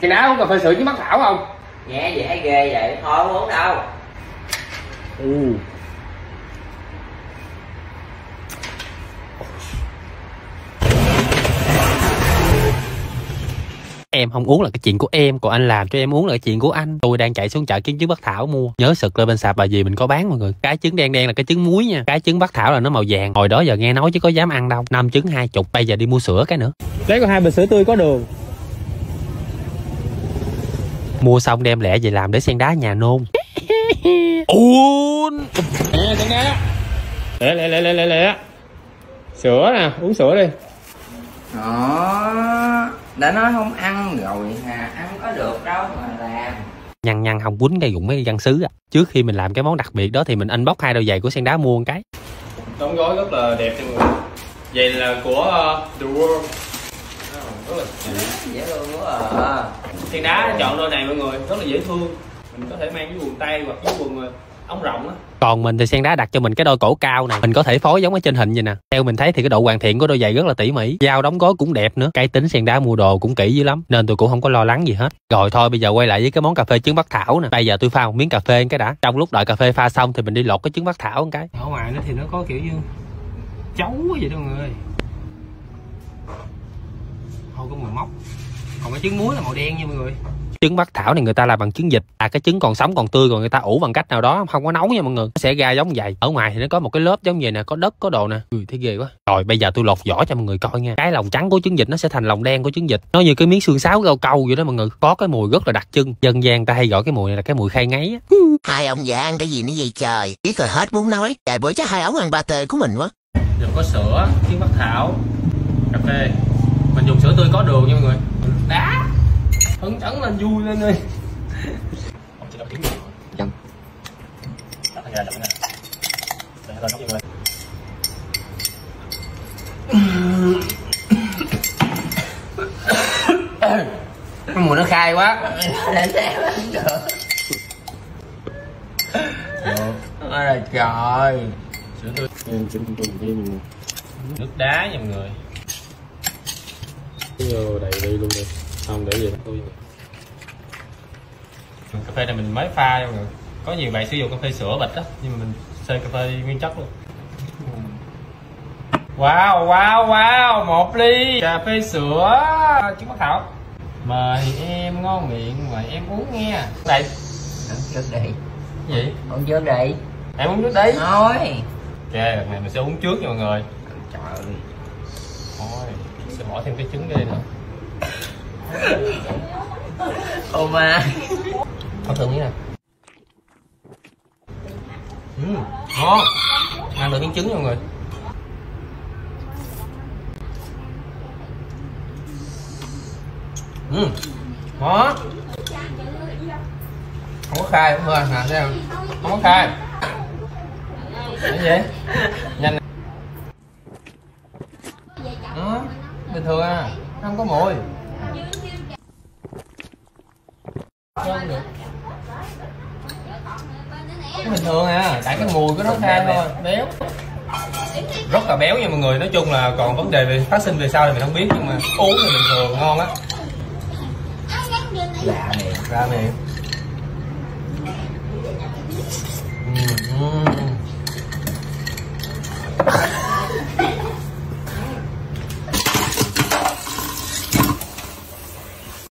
Cái ná uống cà phê sữa chứ Bắc Thảo không? Nghe gì thấy ghê vậy, thôi không uống đâu. Em không uống là cái chuyện của em, còn anh làm cho em uống là cái chuyện của anh. Tôi đang chạy xuống chợ kiếm trứng Bắc Thảo mua. Nhớ sực lên bên sạp bà dì mình có bán mọi người. Cái trứng đen đen là cái trứng muối nha. Cái trứng Bắc Thảo là nó màu vàng. Hồi đó giờ nghe nói chứ có dám ăn đâu. 5 trứng 20, bây giờ đi mua sữa cái nữa. Lấy có 2 bình sữa tươi có đường. Mua xong đem lẹ về làm để sen đá nhà nôn. Ôn. Nè sen đá. Lẹ. Sữa nè, uống sữa đi. Đó, đã nói không ăn rồi hà, ăn có được đâu mà làm. Nhăn không quýnh cây gụng mấy văn sứ à. Trước khi mình làm cái món đặc biệt đó thì mình inbox 2 đôi giày của sen đá mua một cái. Đóng gói rất là đẹp cho mọi người. Giày là của The World. Rất là dễ thương quá à. Sen đá chọn đôi này mọi người, rất là dễ thương. Mình có thể mang cái quần tây hoặc cái quần ống rộng á. Còn mình thì sen đá đặt cho mình cái đôi cổ cao này, mình có thể phối giống ở trên hình vậy nè. Theo mình thấy thì cái độ hoàn thiện của đôi giày rất là tỉ mỉ, dao đóng gói cũng đẹp nữa. Cái tính sen đá mua đồ cũng kỹ dữ lắm nên tôi cũng không có lo lắng gì hết. Rồi thôi bây giờ quay lại với cái món cà phê trứng Bắc Thảo nè. Bây giờ tôi pha một miếng cà phê cái đã. Trong lúc đợi cà phê pha xong thì mình đi lột cái trứng Bắc Thảo một cái. Ở ngoài nó thì nó có kiểu như chấu vậy đó mọi người. Không có màu móc. Còn cái trứng muối là màu đen nha mọi người. Trứng Bắc Thảo này người ta làm bằng trứng vịt, cái trứng còn sống còn tươi, còn người ta ủ bằng cách nào đó không có nấu nha mọi người, nó sẽ ra giống vậy. Ở ngoài thì nó có một cái lớp giống vậy nè, có đất có đồ nè. Thấy ghê quá. Rồi bây giờ tôi lột vỏ cho mọi người coi nha. Cái lòng trắng của trứng vịt nó sẽ thành lòng đen của trứng vịt, nó như cái miếng xương sáo rau câu vậy đó mọi người. Có cái mùi rất là đặc trưng, dân gian ta hay gọi cái mùi này là cái mùi khai ngấy á. Hai ông già ăn cái gì nữa vậy trời, biết rồi hết muốn nói. Trời bữa chắc hai ống ăn pate của mình quá. Giờ có sữa, trứng Bắc Thảo, cà phê. Mình dùng sữa tươi có đường nha mọi người. Đá phấn chấn lên, vui lên đi. Không chỉ là tiếng rồi. Chấm. Đặt ra chậm nè. Để lên nấu cho mọi người. Cái mùi nó khai quá. Ôi là trời. Sữa tươi. Nước đá nha mọi người. Vô đầy ly luôn đi, không để gì hết tôi. Cà phê này mình mới pha nha mọi người. Có nhiều bạn sử dụng cà phê sữa bịch á, nhưng mà mình xay cà phê nguyên chất luôn. Wow, 1 ly cà phê sữa trứng Bắc Thảo. Mời em ngon miệng, mời em uống nghe. Đây. Uống trước đi. Gì? Uống trước đi. Em uống trước đi. Thôi. Ok, đợt này mình sẽ uống trước nha mọi người. Trời ơi. Thôi, sẽ bỏ thêm cái trứng đây nữa. Ô ma. Con thử miếng nè. Ngon. Ăn được miếng trứng nha mọi người. Đó. Không có khai không thôi, nè thấy không? Không có khai. Cái gì? Nhanh. Đó, bình thường à, không có mùi. Cái bình thường à, tại cái mùi của nó khai thôi, béo. Rất là béo nha mọi người, nói chung là còn vấn đề về phát sinh về sau thì mình không biết, nhưng mà uống thì bình thường, ngon á. Ra miệng.